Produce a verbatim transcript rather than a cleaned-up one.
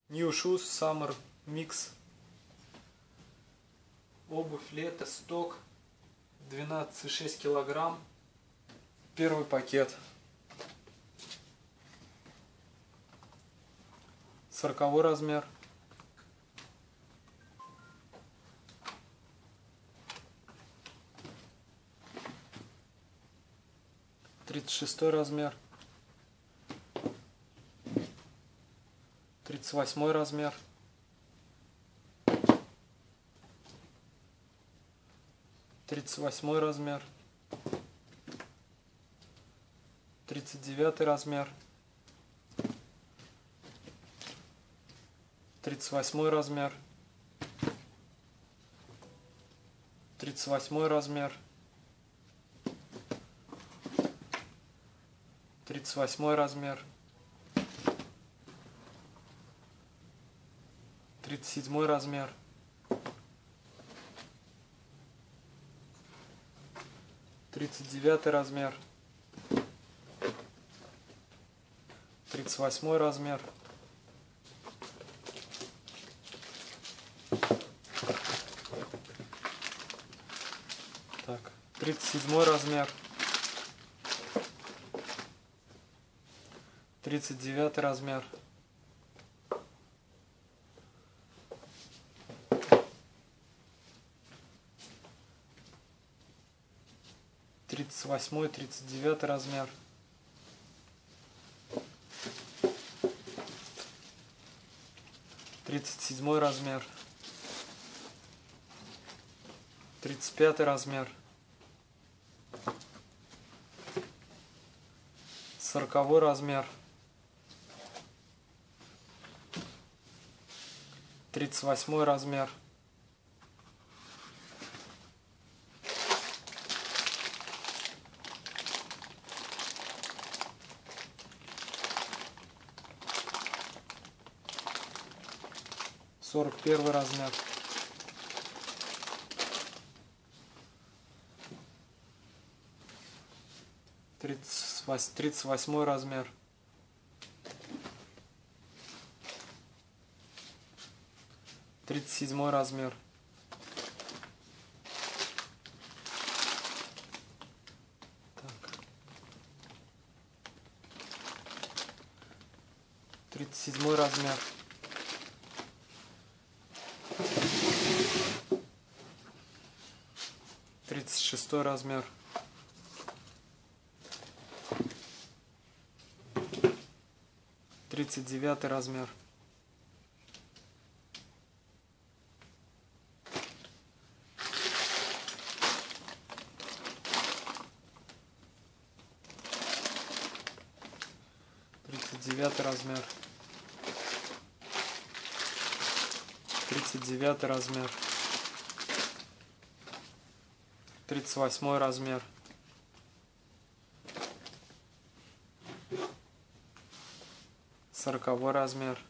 New Shoes Summer Mix. Обувь лето, сток. двенадцать и шесть килограмм. Первый пакет. Сороковой размер. Тридцать шестой размер. Тридцать восьмой размер. Тридцать восьмой размер. Тридцать девятый размер. Тридцать восьмой размер. Тридцать восьмой размер. Тридцать восьмой размер. Тридцать седьмой размер. Тридцать девятый размер. Тридцать восьмой размер. Так, тридцать седьмой размер. Тридцать девятый размер. Тридцать восьмой, тридцать девятый размер. Тридцать седьмой размер. Тридцать пятый размер. Сороковой размер. Тридцать восьмой размер. Сорок первый размер. Тридцать восьмой размер. Тридцать седьмой размер. Так. Тридцать седьмой размер. Тридцать шестой размер. Тридцать девятый размер. Тридцать девятый размер. Тридцать девятый размер. Тридцать восьмой размер. Сороковой размер.